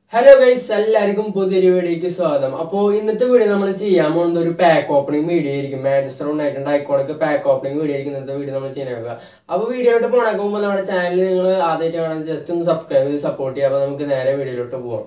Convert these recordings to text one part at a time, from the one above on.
Hello guys, എല്ലാവർക്കും പുതിയൊരു വീഡിയോയ്ക്ക് സ്വാഗതം. അപ്പോൾ ഇന്നത്തെ വീഡിയോ നമ്മൾ ചെയ്യാൻ പോകുന്നത് ഒരു പാക്ക് ഓപ്പണിംഗ് വീഡിയോ ആയിരിക്കും. Manchester United iconic pack opening video ആയിരിക്കും ഇന്നത്തെ വീഡിയോ നമ്മൾ ചെയ്യാനാവുക. അപ്പോൾ വീഡിയോയിലോട്ട് പോകണമെങ്കിൽ മുമ്പ് നമ്മുടെ ചാനൽ നിങ്ങൾ ആദ്യമായിട്ട് കാണാൻ ജസ്റ്റ് ഒന്ന് സബ്സ്ക്രൈബ് ചെയ്ത് സപ്പോർട്ട് ചെയ്യുക. അപ്പോൾ നമുക്ക് നേരെ വീഡിയോയിലോട്ട് പോകാം.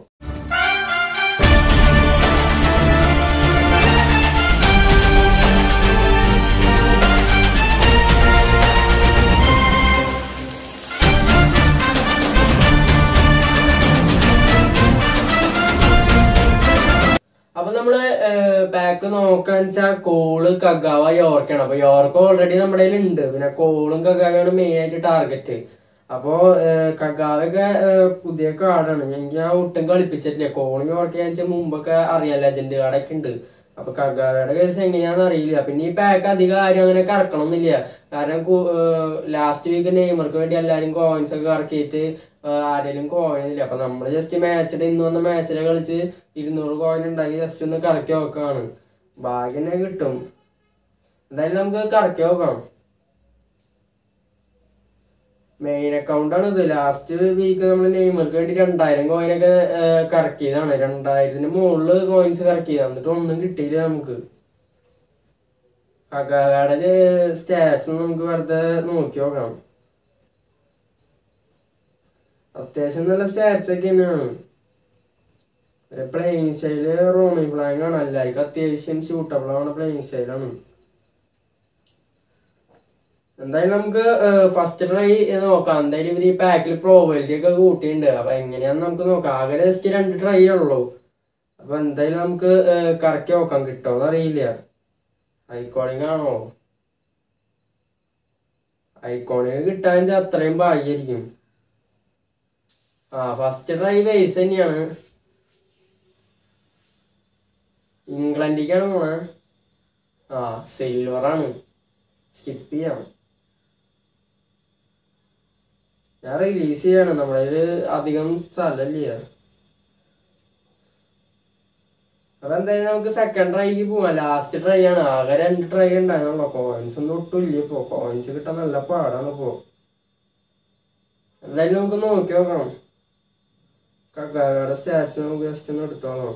അപ്പോൾ നമ്മൾ പാക്ക് നോക്കാന്ന് വെച്ചാൽ കോള് കഗാവ യോർക്കാണ്. അപ്പോൾ യോർക്ക് ഓൾറെഡി നമ്മുടെ കയ്യിൽ ഉണ്ട്. പിന്നെ കോളും കഗാവയാണ് മെയിൻ ആയിട്ട് ടാർഗറ്റ്. അപ്പോൾ കഗാവൊക്കെ പുതിയ കാർഡാണ്. ഞാൻ ഒട്ടും കളിപ്പിച്ചിട്ടില്ല. കോളും യോർക്ക് വെച്ചാൽ മുമ്പൊക്കെ അറിയാം, ലെജൻഡ് കാർഡൊക്കെ ഉണ്ട്. അപ്പൊ കഗാവയുടെ കേസ് എങ്ങനെയാണെന്ന് അറിയില്ല. പിന്നെ ഈ പാക്ക് അധികം ആരും അങ്ങനെ കറക്കണമെന്നില്ല. കാരണം ലാസ്റ്റ് വീക്ക് നെയ്മർക്ക് വേണ്ടി എല്ലാവരും കോയിൻസ് ഒക്കെ കറക്കിയിട്ട് ആരെങ്കിലും കോയിൻ ഇല്ല. അപ്പൊ നമ്മള് ജസ്റ്റ് മാച്ചിട്ട് ഇന്ന് വന്ന മാച്ചിലെ കളിച്ച് 200 കോയിൻ ഉണ്ടാക്കി ജസ്റ്റ് ഒന്ന് കറക്കി നോക്കാണ്. ഭാഗ്യം തന്നെ കിട്ടും. എന്തായാലും നമുക്ക് കറക്കി നോക്കാം. മെയിൻ അക്കൗണ്ടാണ് ഇത്. ലാസ്റ്റ് വീക്ക് നമ്മൾ നെയ്മർക്ക് വേണ്ടി 2000 കോയിനൊക്കെ കറക്കിയതാണ്. 2000-ന് മുകളിൽ കോയിൻസ് കറക്കിയതാണ്. എന്നിട്ട് ഒന്നും കിട്ടിയില്ല നമുക്ക്. കഗാവയുടെ സ്റ്റാറ്റ്സ് നമുക്ക് വെറുതെ നോക്കി നോക്കാം. അത്യാവശ്യം നല്ല സ്റ്റാറ്റ്സ് ഒക്കെ തന്നെയാണ്. പ്ലേയിങ് സ്റ്റൈല് റോമി പ്ലാങ് ആണ്. എല്ലാവർക്കും അത്യാവശ്യം സ്യൂട്ടബിൾ ആണ് പ്ലേയിങ് സ്റ്റൈലാണ്. എന്തായാലും നമുക്ക് ഫസ്റ്റ് ട്രൈ നോക്കാം. എന്തായാലും ഇവർ ഈ പാക്കിൽ പ്രോബിലിറ്റി ഒക്കെ കൂട്ടിയിട്ടുണ്ട്. അപ്പൊ എങ്ങനെയാന്ന് നമുക്ക് നോക്കാം. ആകെ ജസ്റ്റ് 2 ട്രൈ ഉള്ളൂ. അപ്പൊ എന്തായാലും നമുക്ക് കറക്കി നോക്കാം. കിട്ടുമോന്ന് അറിയില്ല. ഐക്കോണിക് ആണോ? ഐക്കോണിക് കിട്ടാൻ അത്രയും ഭാഗ്യമായിരിക്കും. ഫസ്റ്റ് ട്രൈ ബേസ് തന്നെയാണ്. ഇംഗ്ലണ്ടിക്കാണ് പോണേ. സിൽവറാണ്. സ്കിപ്പ് ചെയ്യാം. ഞാൻ റിലീസ് ചെയ്യാണ്. നമ്മളതിൽ അധികം സ്ഥലമില്ല. അപ്പൊ എന്തായാലും നമുക്ക് സെക്കൻഡ് ട്രൈക്ക് പോവാം. ലാസ്റ്റ് ട്രൈ ആണ്. ആകെ 2 ട്രൈ ഉണ്ടായിരുന്നുള്ളൂ. കോയിൻസ് ഒന്നും ഒട്ടും ഇല്ല. ഇപ്പൊ കോയിൻസ് കിട്ടാൻ നല്ല പാടാണ്. ഇപ്പോ എന്തായാലും നമുക്ക് നോക്കി നോക്കാം. കഗാവയുടെ സ്റ്റാറ്റ്സ് നമുക്ക് ജസ്റ്റ് ഒന്ന് എടുത്തോളാം.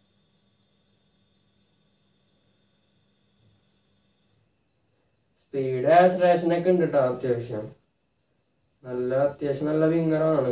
സ്പീഡ് ആക്സലറേഷനൊക്കെ ഉണ്ട് കേട്ടോ. അത്യാവശ്യം നല്ല വിങ്ങറാണ്.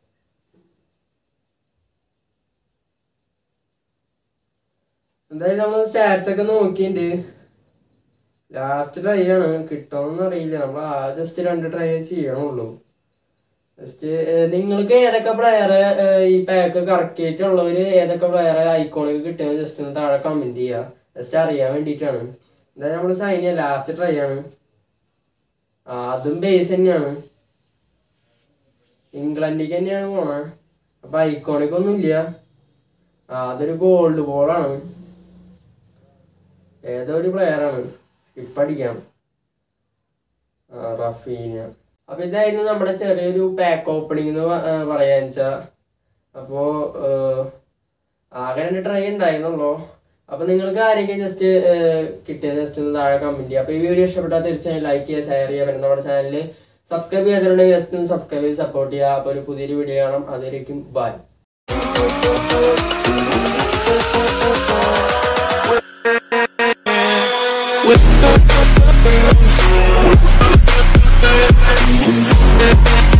എന്തായാലും നമ്മൾ സ്റ്റാറ്റ്സ് ഒക്കെ നോക്കിയിട്ടുണ്ട്. ലാസ്റ്റ് ട്രൈ ആണ്. കിട്ടുമെന്ന് അറിയില്ല. നമ്മൾ ജസ്റ്റ് 2 ട്രൈ ചെയ്യണുള്ളൂ. ജസ്റ്റ് നിങ്ങൾക്ക് ഏതൊക്കെ പ്ലെയറെ ഈ പാക്ക് കറക്റ്റായിട്ടുള്ളവര് ഏതൊക്കെ പ്ലെയറെ ഐക്കോണിക്ക് കിട്ടിയെന്ന് ജസ്റ്റ് ഒന്ന് താഴെ കമന്റ് ചെയ്യുക. ജസ്റ്റ് അറിയാൻ വേണ്ടിയിട്ടാണ്. എന്തായാലും നമ്മൾ സൈൻ ചെയ്യാം. ലാസ്റ്റ് ട്രൈ ആണ്. അതും ബേസ് തന്നെയാണ്. ഇംഗ്ലണ്ടിക്ക് തന്നെയാണ് പോണേ. അപ്പൊ ഐക്കോണിക് ഒന്നും ഇല്ല. അതൊരു ഗോൾഡ് ബോളാണ്. ഏതോ ഒരു പ്ലെയറാണ്. സ്കിപ്പ് അടിക്കാം. റഫീന. അപ്പൊ ഇതായിരുന്നു നമ്മുടെ ചെറിയൊരു പാക്ക് ഓപ്പണിംഗ് എന്ന് പറയാന്ന് വെച്ചാ. അപ്പോ ആകെ 2 ട്രൈ ഉണ്ടായിരുന്നുള്ളൂ. അപ്പൊ നിങ്ങൾക്ക് ആരെങ്കിലും ജസ്റ്റ് കിട്ടിയത് ജസ്റ്റ് ഒന്ന് താഴെ കമന്റ് ചെയ്യുക. അപ്പൊ ഈ വീഡിയോ ഇഷ്ടപ്പെട്ടാൽ തീർച്ചയായും ലൈക്ക് ചെയ്യുക, ഷെയർ ചെയ്യുക. പിന്നെ നമ്മുടെ ചാനൽ സബ്സ്ക്രൈബ് ചെയ്യാത്തവരുണ്ടെങ്കിൽ ജസ്റ്റ് ഒന്ന് സബ്സ്ക്രൈബ് ചെയ്ത് സപ്പോർട്ട് ചെയ്യുക. അപ്പൊ ഒരു പുതിയൊരു വീഡിയോ കാണാം. അതുവരേക്കും ബൈ.